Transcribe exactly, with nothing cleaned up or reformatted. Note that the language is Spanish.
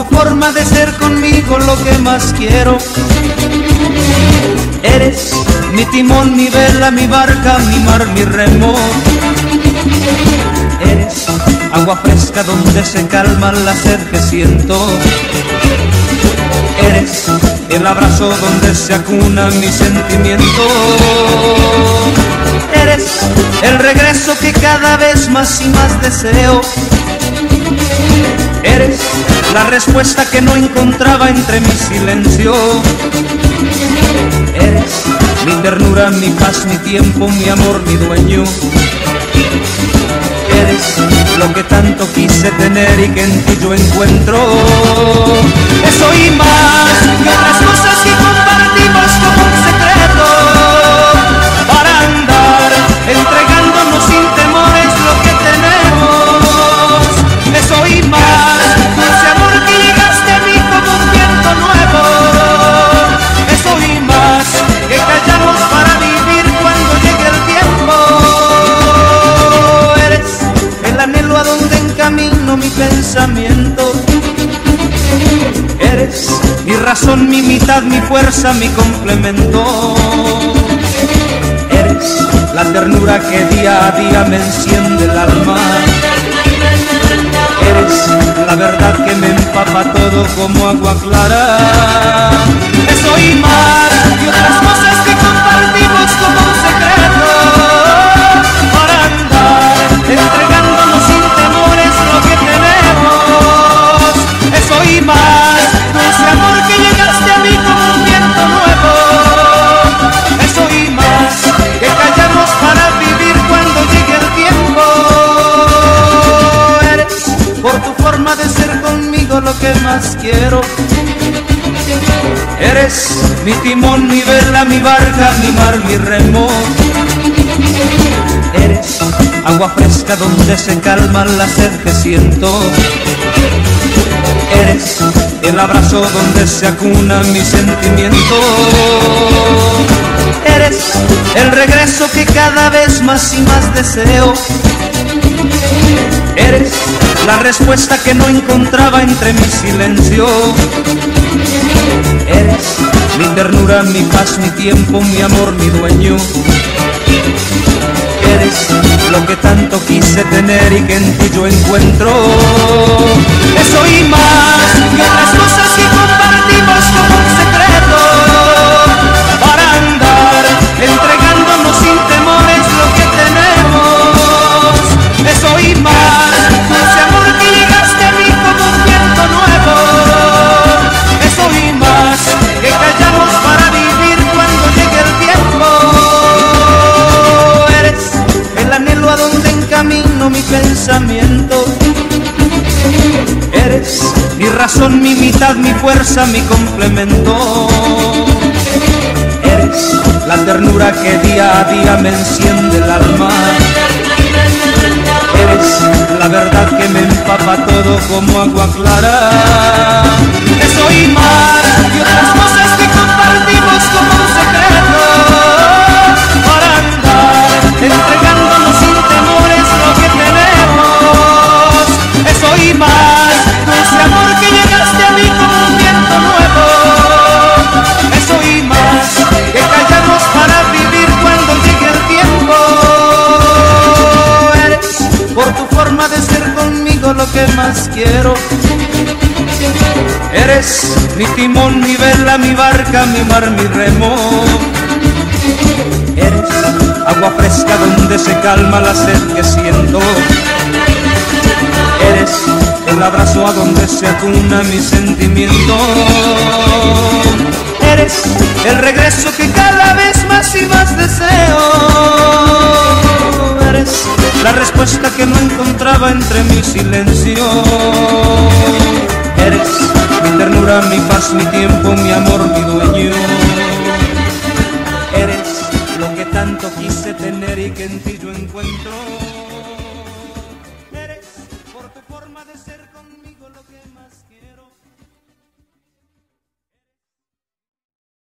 forma de ser conmigo lo que más quiero. Eres mi timón, mi vela, mi barca, mi mar, mi remo. Eres agua fresca donde se calma la sed que siento. Eres el abrazo donde se acuna mi sentimiento. Eres el regreso que cada vez más y más deseo. Eres la respuesta que no encontraba entre mi silencio. Eres mi ternura, mi paz, mi tiempo, mi amor, mi dueño. Eres lo que tanto quise tener y que en ti yo encuentro. Eso y más que otras cosas que compartimos como un secreto, para andar entregándonos sin temores lo que tenemos. Eso y más, ese amor que llegaste a mí como un viento nuevo. Eso y más, que callamos para vivir cuando llegue el tiempo. Eres el anhelo a donde encamino mi pensamiento. Eres mi razón, mi mitad, mi fuerza, mi complemento. Eres la ternura que día a día me enciende el alma. Eres la verdad que me empapa todo como agua clara. Eso y más, y otras cosas que compartimos como un secreto, para andar entregándonos sin temores lo que tenemos. Eso y más, ese amor que llegaste a mí como un viento nuevo. Eso y más, que callamos para vivir cuando llegue el tiempo. Eres por tu forma de ser conmigo lo que más quiero. Eres mi timón, mi vela, mi barca, mi mar, mi remo. Eres agua fresca donde se calma la sed que siento. Eres el abrazo donde se acuna mi sentimiento. Eres el regreso que cada vez más y más deseo. Eres la respuesta que no encontraba entre mi silencio. Eres mi ternura, mi paz, mi tiempo, mi amor, mi dueño. Eres lo que tanto quise tener y que en ti yo encuentro. Eso y más, y otras cosas que compartimos como un secreto, para andar entregándonos sin temores lo que tenemos. Eso y más, ese amor que llegaste a mí como un viento nuevo. Eso y más, que callamos para vivir cuando llegue el tiempo. Eres el anhelo a donde encamino mi pensamiento. Eres mi razón, mi mitad, mi fuerza, mi complemento. Eres la ternura que día a día me enciende el alma. Eres la verdad que me empapa todo como agua clara. Eso y más, y otras cosas que compartimos como un secreto, para andar entregándonos sin temores lo que tenemos. Eso y más, ese amor que llegaste a mí como un viento nuevo. Eso y más, que callamos para vivir cuando llegue el tiempo. Eres por tu forma de ser conmigo lo que más quiero. Eres mi timón, mi vela, mi barca, mi mar, mi remo. Eres agua fresca donde se calma la sed que siento. Eres el abrazo a donde se acuna mi sentimiento. Eres el regreso que cada vez más y más deseo. Eres la respuesta que no encontraba entre mi silencio. Eres mi ternura, mi paz, mi tiempo, mi amor, mi dueño. Eres lo que tanto quise tener y que en ti yo encuentro. Eres por tu forma de ser conmigo lo que más quiero.